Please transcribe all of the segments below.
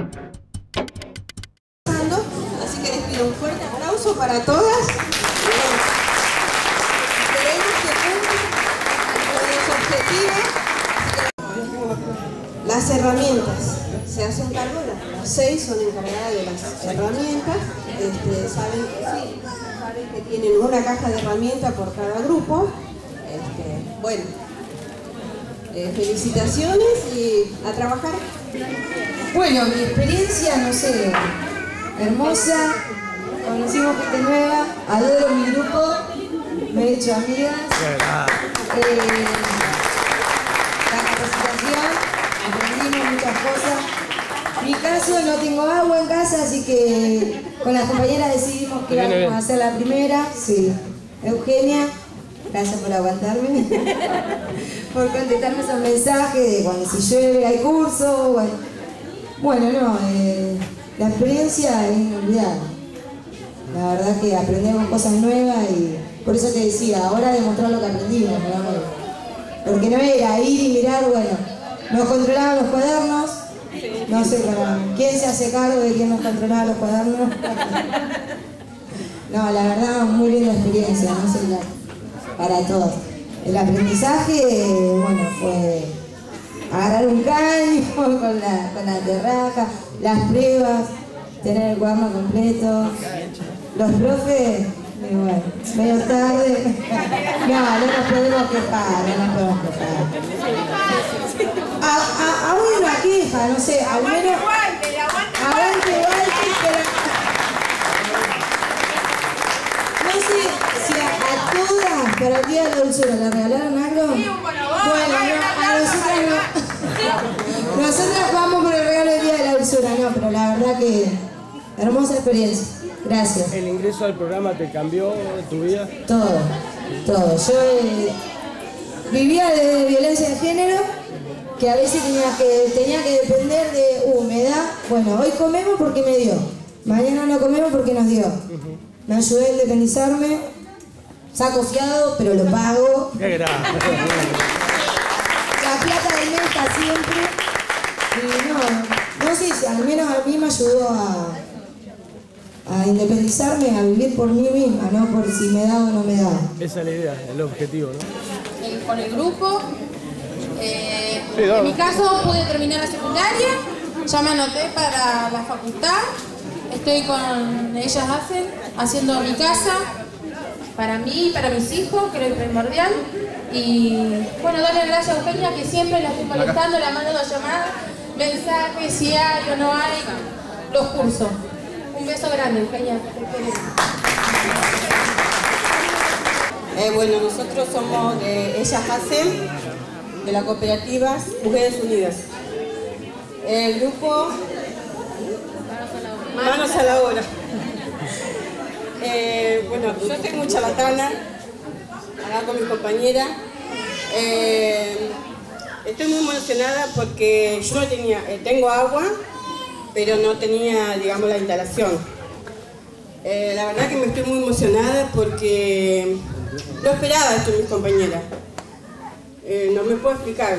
Así que les pido un fuerte aplauso para todas. Queremos que cumplan con los objetivos. Las herramientas. Se hacen cargo, las 6 son encargadas de las herramientas. Saben que tienen una caja de herramientas por cada grupo. Bueno, felicitaciones y a trabajar. Bueno, mi experiencia, no sé, hermosa, conocimos gente nueva, adoro mi grupo, me he hecho amigas. La capacitación, aprendimos muchas cosas. En mi caso no tengo agua en casa, así que con las compañeras decidimos que íbamos a hacer la primera. Sí, Eugenia, gracias por aguantarme, por contestarme esos mensajes de cuando si llueve hay curso. Bueno, la experiencia es inolvidable. La verdad que aprendemos cosas nuevas y por eso te decía, ahora demostrar lo que aprendimos, ¿no? Porque no era ir y mirar, bueno, nos controlaban los cuadernos, no sé quién se hace cargo de quién nos controlaba los cuadernos. No, la verdad, muy linda experiencia, no sé, para todos. El aprendizaje, bueno, fue agarrar un caño con la terraja, las pruebas, tener el cuaderno completo. Los profes, bueno, medio tarde. No nos podemos quejar, Aún una queja, no sé, al menos. Aguante, pero. No sé si a todas para el día de la dulzura le regalaron algo. Bueno, a nosotras no. Nosotras vamos por el regalo del día de la dulzura, no, pero la verdad que hermosa experiencia. Gracias. ¿El ingreso al programa te cambió tu vida? Todo. Yo vivía de violencia de género, que a veces tenía que depender de me da. Bueno, hoy comemos porque me dio. Mañana no comemos porque nos dio. Me ayudé a independizarme. Saco fiado, pero lo pago. ¡Qué grande! La plata del mes está siempre. Y no sé si al menos a mí me ayudó a independizarme, a vivir por mí misma, no por si me da o no me da. Esa es la idea, el objetivo, ¿no? Con el grupo. En mi caso pude terminar la secundaria, ya me anoté para la facultad, estoy con Ellas Hacen, haciendo mi casa, para mí y para mis hijos, que es lo primordial. Y bueno, darle gracias a Eugenia, que siempre la estoy molestando, la mando llamadas, mensajes, si hay o no hay, los cursos. Un beso grande, Eugenia. Bueno, nosotros somos de Ellas Hacen, de la cooperativa Mujeres Unidas. El grupo Manos a la Obra. Bueno, yo estoy muy charlatana, acá con mi compañera. Estoy muy emocionada porque yo no tenía, tengo agua, pero no tenía, digamos, la instalación. La verdad que me estoy muy emocionada porque no esperaba esto de mis compañeras. No me puedo explicar,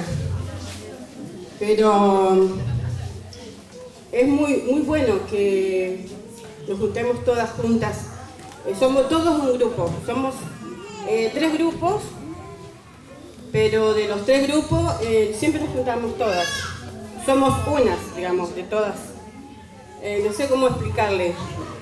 pero es muy bueno que nos juntemos todas juntas. Somos todos un grupo, somos 3 grupos, pero de los 3 grupos siempre nos juntamos todas. Somos unas, digamos, de todas. No sé cómo explicarle.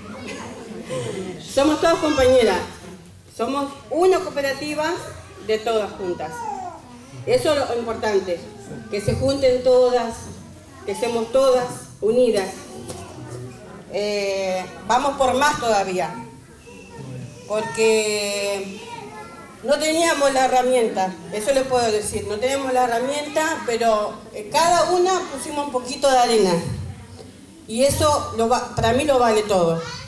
Somos todas compañeras, somos una cooperativa de todas juntas. Eso es lo importante, que se junten todas, que seamos todas unidas. Vamos por más todavía, porque no teníamos la herramienta, eso les puedo decir, no tenemos la herramienta, pero cada una pusimos un poquito de arena. Y eso para mí lo vale todo.